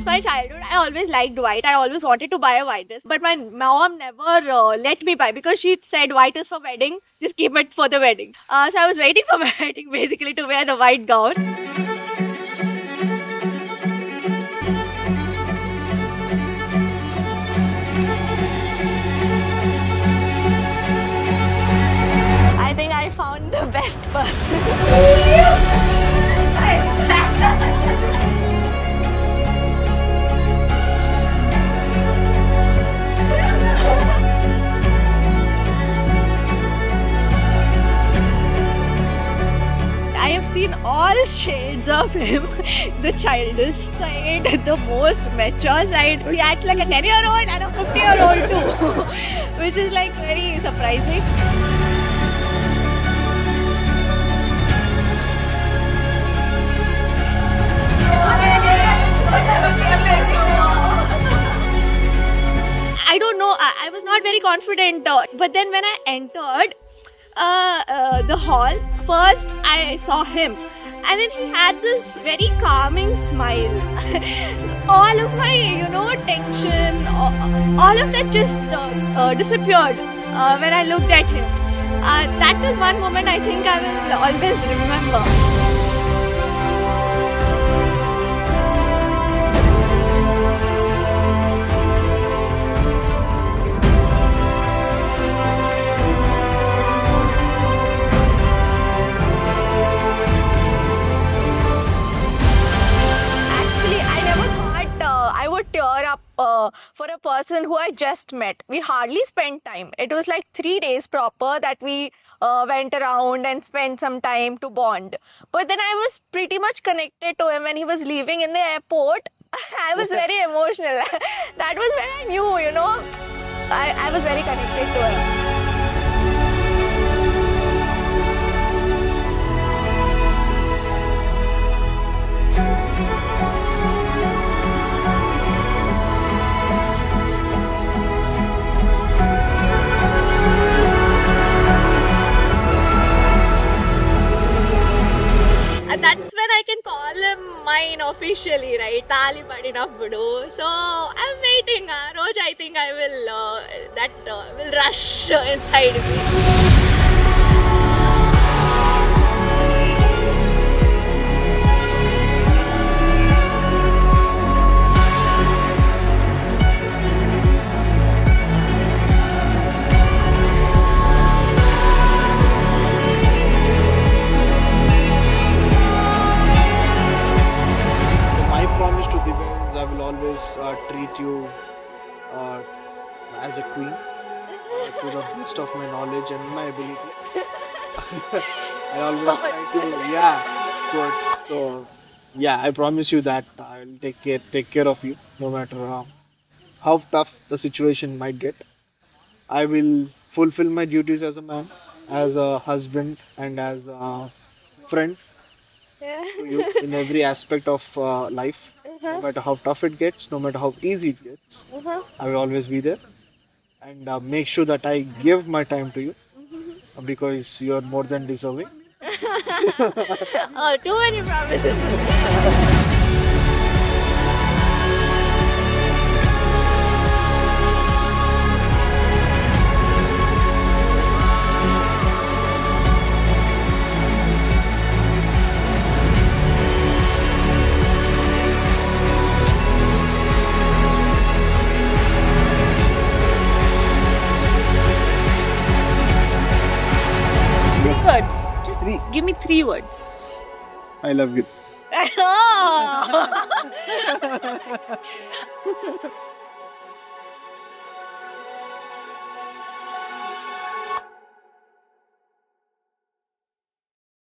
my childhood, I always liked white. I always wanted to buy a white dress. But my mom never let me buy because she said white is for wedding. Just keep it for the wedding. So I was waiting for my wedding basically to wear the white gown. I think I found the best person. I have seen all shades of him. The childish side, the most mature side. He acts like a 10-year-old and a 50-year-old too. Which is like very surprising. I don't know, I was not very confident, but then when I entered the hall, first I saw him and then he had this very calming smile. All of my, tension, all of that just disappeared when I looked at him. That is one moment I think I will always remember. Tear up for a person who I just met. We hardly spent time. It was like 3 days proper that we went around and spent some time to bond. But then I was pretty much connected to him when he was leaving in the airport. I was very emotional. That was when I knew, I was very connected to him. That's when I can call him mine officially, right? Tali padinappudu. So I'm waiting. Roj, I think I will will rush inside me. Treat you as a queen to the best of my knowledge and my ability. I always try to, I promise you that I will take care of you no matter how tough the situation might get. I will fulfill my duties as a man, as a husband, and as a friend to you in every aspect of life. No matter how tough it gets, no matter how easy it gets, I will always be there and make sure that I give my time to you because you are more than deserving. Oh, too many promises. Words. Just give me 3 words. I love you. Oh.